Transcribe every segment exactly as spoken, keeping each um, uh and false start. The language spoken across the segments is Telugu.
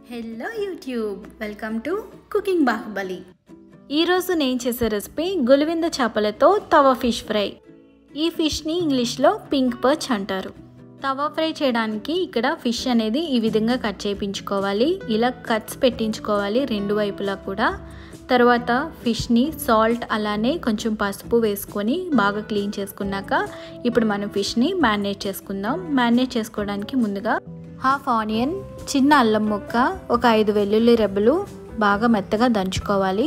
Hello YouTube, welcome to cooking Bahubali. ఈరోజు నేను చేసే రెసిపీ గులివింద చేపలతో తవా ఫిష్ ఫ్రై. ఈ ఫిష్ని ఇంగ్లీష్లో పింక్ పర్చ్ అంటారు. తవా ఫ్రై చేయడానికి ఇక్కడ ఫిష్ అనేది ఈ విధంగా కట్ చేయించుకోవాలి. ఇలా కట్స్ పెట్టించుకోవాలి రెండు వైపులా కూడా. తర్వాత ఫిష్ని సాల్ట్ అలానే కొంచెం పసుపు వేసుకొని బాగా క్లీన్ చేసుకున్నాక ఇప్పుడు మనం ఫిష్ని మ్యారినేట్ చేసుకుందాం. మ్యారినేట్ చేసుకోవడానికి ముందుగా హాఫ్ ఆనియన్, చిన్న అల్లం ముక్క, ఒక ఐదు వెల్లుల్లి రెబ్బలు బాగా మెత్తగా దంచుకోవాలి.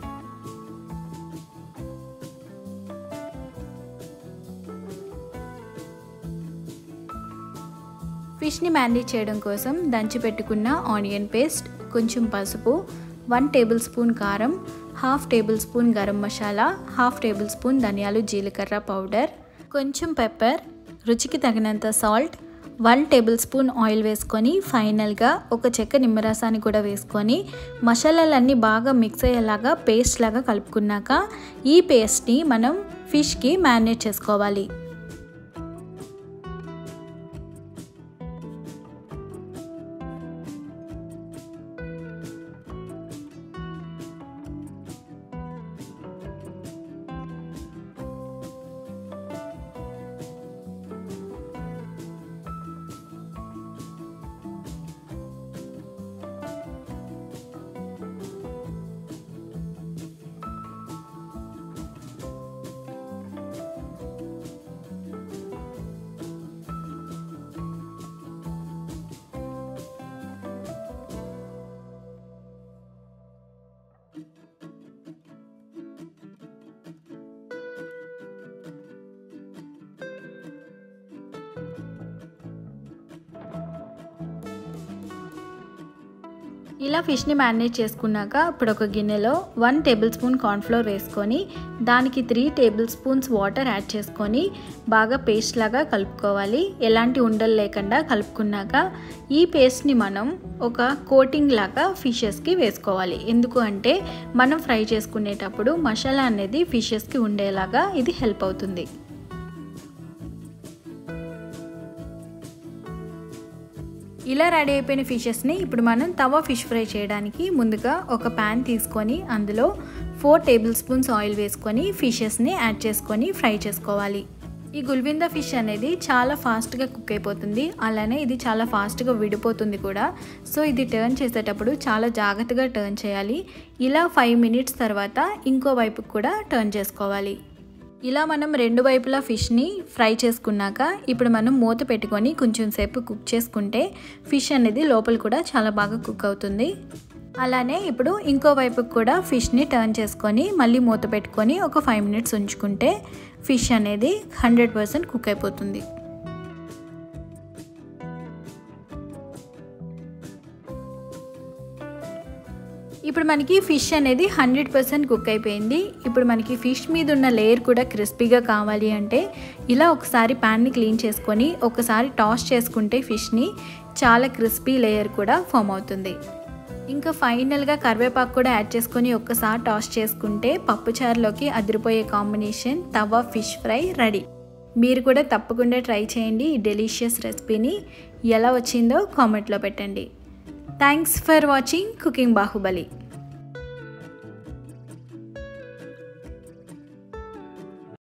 ఫిష్ని మ్యారినేట్ చేయడం కోసం దంచి పెట్టుకున్న ఆనియన్ పేస్ట్, కొంచెం పసుపు, వన్ టేబుల్ స్పూన్ కారం, half table spoon garam masala, half table spoon ధనియాలు జీలకర్ర పౌడర్, కొంచెం పెప్పర్, రుచికి తగినంత salt, one table spoon oil వేసుకొని ఫైనల్గా ఒక చెక్క నిమ్మరసాన్ని కూడా వేసుకొని మసాలాలన్నీ బాగా మిక్స్ అయ్యేలాగా పేస్ట్ లాగా కలుపుకున్నాక ఈ పేస్ట్ని మనం ఫిష్కి మ్యారినేట్ చేసుకోవాలి. ఇలా ఫిష్ని మ్యారినేట్ చేసుకున్నాక ఇప్పుడు ఒక గిన్నెలో వన్ టేబుల్ స్పూన్ కార్న్ఫ్లోర్ వేసుకొని దానికి three table spoons water add చేసుకొని బాగా పేస్ట్ లాగా కలుపుకోవాలి. ఎలాంటి ఉండలు లేకుండా కలుపుకున్నాక ఈ పేస్ట్ని మనం ఒక కోటింగ్ లాగా ఫిషెస్కి వేసుకోవాలి. ఎందుకు అంటే మనం ఫ్రై చేసుకునేటప్పుడు మసాలా అనేది ఫిషెస్కి ఉండేలాగా ఇది హెల్ప్ అవుతుంది. ఇలా రెడీ అయిపోయిన ఫిషెస్ని ఇప్పుడు మనం తవా ఫిష్ ఫ్రై చేయడానికి ముందుగా ఒక ప్యాన్ తీసుకొని అందులో ఫోర్ టేబుల్ స్పూన్స్ ఆయిల్ వేసుకొని ఫిషెస్ని యాడ్ చేసుకొని ఫ్రై చేసుకోవాలి. ఈ గుల్వింద ఫిష్ అనేది చాలా ఫాస్ట్గా కుక్ అయిపోతుంది, అలానే ఇది చాలా ఫాస్ట్గా విడిపోతుంది కూడా. సో ఇది టర్న్ చేసేటప్పుడు చాలా జాగ్రత్తగా టర్న్ చేయాలి. ఇలా ఫైవ్ మినిట్స్ తర్వాత ఇంకో వైపుకి కూడా టర్న్ చేసుకోవాలి. ఇలా మనం రెండు వైపులా ఫిష్ని ఫ్రై చేసుకున్నాక ఇప్పుడు మనం మూత పెట్టుకొని కొంచెం సేపు కుక్ చేసుకుంటే ఫిష్ అనేది లోపల కూడా చాలా బాగా కుక్ అవుతుంది. అలానే ఇప్పుడు ఇంకో వైపుకి కూడా ఫిష్ని టర్న్ చేసుకొని మళ్ళీ మూత పెట్టుకొని ఒక ఫైవ్ మినిట్స్ ఉంచుకుంటే ఫిష్ అనేది హండ్రెడ్ పర్సెంట్ కుక్ అయిపోతుంది. ఇప్పుడు మనకి ఫిష్ అనేది హండ్రెడ్ పర్సెంట్ కుక్ అయిపోయింది. ఇప్పుడు మనకి ఫిష్ మీద ఉన్న లేయర్ కూడా క్రిస్పీగా కావాలి అంటే ఇలా ఒకసారి ప్యాన్ని క్లీన్ చేసుకొని ఒకసారి టాస్ చేసుకుంటే ఫిష్ని చాలా క్రిస్పీ లేయర్ కూడా ఫామ్ అవుతుంది. ఇంకా ఫైనల్గా కరివేపాకు కూడా యాడ్ చేసుకొని ఒక్కసారి టాస్ చేసుకుంటే పప్పుచారులోకి అదిరిపోయే combination tawa fish fry ready. మీరు కూడా తప్పకుండా ట్రై చేయండి ఈ డెలిషియస్ రెసిపీని. ఎలా వచ్చిందో కామెంట్లో పెట్టండి. Thanks for watching cooking Baahubali.